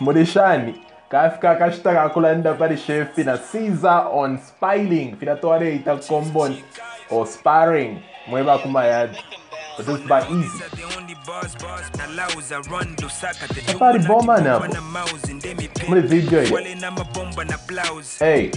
Modeshani kafika kashtaka kulanda pari chef fina Caesar on Spyling fina toare ita combon or sparring mweba kumayad produced by Easy. Pari bomba napo muli video ile. Hey.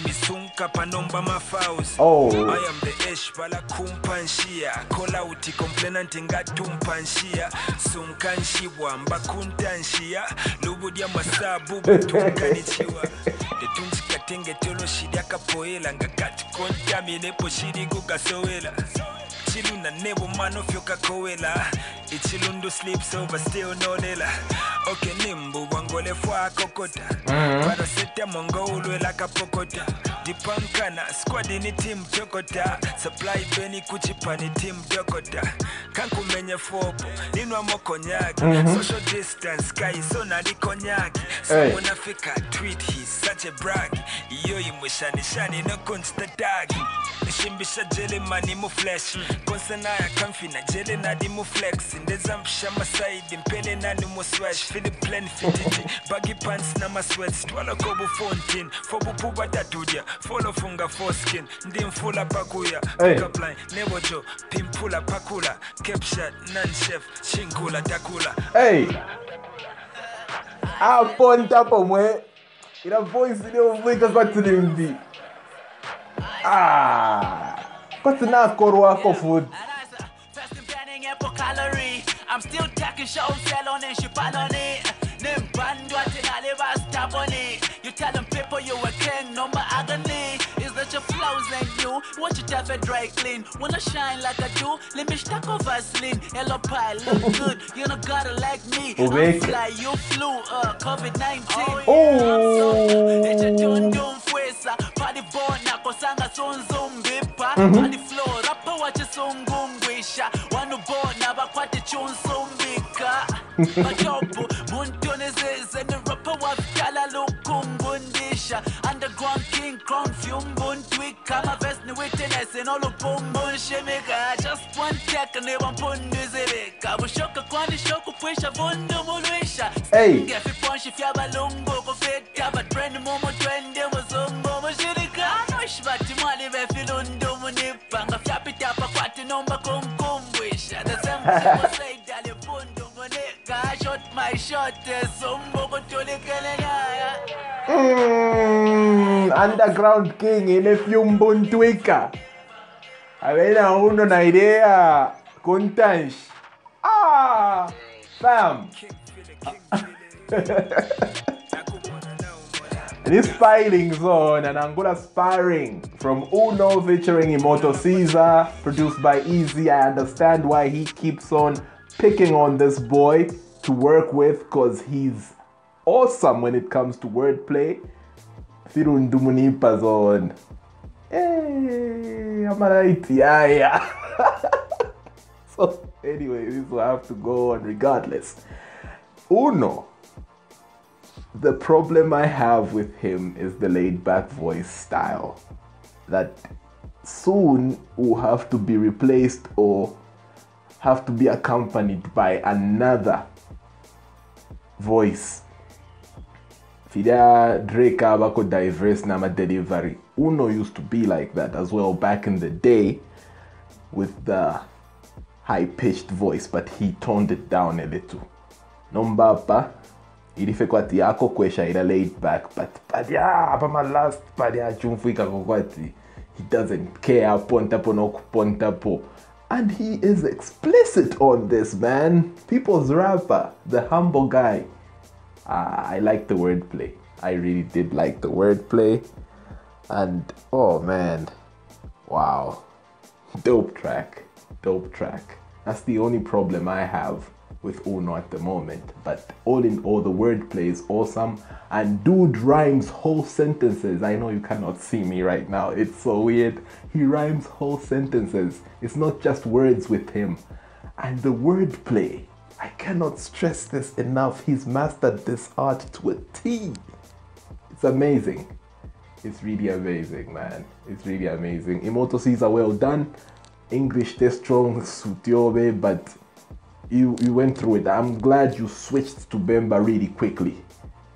Oh. I am the ish bala kumpanshia kola uti complainant ngatumpanshia sunkanshiwa mbakuntanshia lubudia masabu butunganichiwa detunchika tenge tolo shida kapoela ngakati kontamine po shidi kukasowela chiluna nebo manofyo kakowela ichilundu sleeps over still no lela okay nimbu wangole fwa kokota paraseta mongo ulwela kapokota dipankana squad ni team jokota supply beni kuchipani team jokota kanku menye fopo ninwa mokonyaki social distance kai zona di konyaki so unafika tweet he's such a brag iyo imwishani shani no constant tag nishimbisha jele mani mu flesh konsana ya kamfi na jele na di mu flex ndeza mpisha masaidi mpele na ni mu swash fili plain fititi baggy pants na ma sweats twala kobu fontin fobu puba tatudia follow funga foreskin ndimfula pakuya pickup line nebojo pimpula pakula capture non chef shingula takula. Hey, aponta pomwe ina voice ile mvika kwa tulimbi kwa tuna korwa ko food. I'm still taking shows, sell on and ship on it. Name brand what in Aliba stop on it. You tell them people you a king, number agony. Is that your flows like you? Watch it have a dry clean. Wanna shine like I do? Let me stack of Vaseline. Hello pie, look good. You don't gotta like me. I'm fly, you flew, COVID-19. Oh. It's a tune fuesa. Party born, nako sanga son zumbipa. Party floor, rapper watch a song gungwisha. One born, never quite a tune zumbika. Majobu, muntonezes and the rapper wa kala lukungundisha. Underground king, crown fume, buntwika. My best new witness and all the bumbun shemika. Just one tech and they won't put music. I was shocked kwani shoku pusha bundu mulwisha. Hey. Get fi punch if you balungo go fit but brand momo twende muzumbo mushirika. No shbati mali be filundu munipa. Ngafyapi tapa kwati nomba kumkumbwisha. The same say dali bundu munika. Shot my shot zumbo kutulikele naya. Underground king ile fyumbuntuika. Avena uno na idea contansh. Fam. This Spyling Zone and Angola Sparring from Uno featuring Immortal Caesar, produced by Easy. I understand why he keeps on picking on this boy to work with, because he's awesome when it comes to wordplay. Firundumunipa Zone. Hey, I'm alright, yeah. So anyway, this will have to go on regardless. Uno. The problem I have with him is the laid-back voice style that soon will have to be replaced or have to be accompanied by another voice. Fida Drake abako diverse nama delivery. Uno used to be like that as well back in the day with the high-pitched voice, but he toned it down a little. Nombapa ilifekwati yako kwesha ila laid back, but padia my last padia chumfika kokwati he doesn't care pontapo no pontapo, and he is explicit on this, man. People's rapper, the humble guy. I like the wordplay. I really did like the wordplay, and oh man, wow, dope track. That's the only problem I have with Uno at the moment, but all in all, the wordplay is awesome, and dude rhymes whole sentences. I know you cannot see me right now, it's so weird. He rhymes whole sentences. It's not just words with him. And the wordplay, I cannot stress this enough. He's mastered this art to a T. It's amazing. It's really amazing, man. It's really amazing. Immortal Caesar, well done. English test strong, Sutiobe, but you went through it. I'm glad you switched to Bemba really quickly.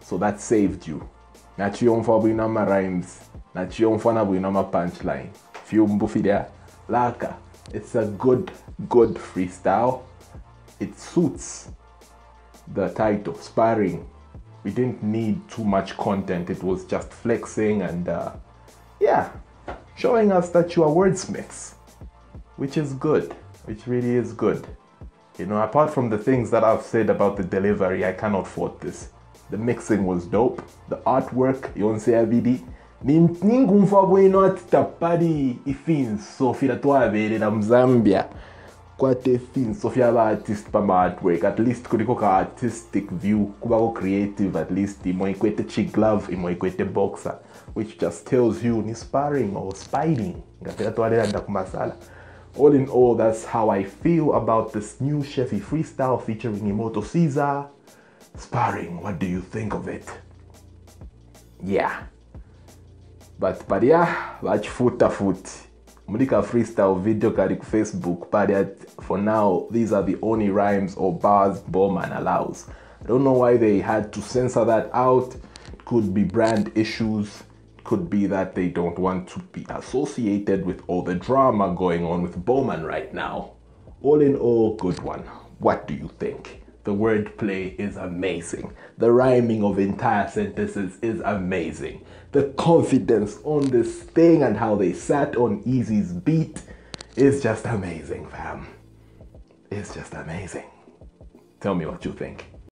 So that saved you. Nachiyomfa buinama rhymes. Nachiyomfa na buinama punchline. Fiumbufidia. Laka. It's a good freestyle. It suits the title, sparring. We didn't need too much content. It was just flexing and yeah, showing us that you are wordsmiths, which is good, which really is good. You know, apart from the things that I've said about the delivery, I cannot fault this. The mixing was dope. The artwork, Yonse Abidi. Ningumfa bueno atitapadi ifins sofira twaberera Mzambia. Kwate fins sofia ba artist pa artwork. At least kuliko ka artistic view, kuba creative at least imo ikwete chick glove, imo ikwete boxer, which just tells you ni sparring or spiting. Ngapela twaberera ndakumasala. All in all, that's how I feel about this new Shefi freestyle featuring Imoto Caesar. Sparring, what do you think of it? Yeah. But yeah, watch foot. Mulika freestyle video kari ku Facebook, but for now, these are the only rhymes or bars Bowman allows. I don't know why they had to censor that out. It could be brand issues. Could be that they don't want to be associated with all the drama going on with Bowman right now. All in all, good one. What do you think? The wordplay is amazing. The rhyming of entire sentences is amazing. The confidence on this thing and how they sat on Easy's beat is just amazing, fam. It's just amazing. Tell me what you think.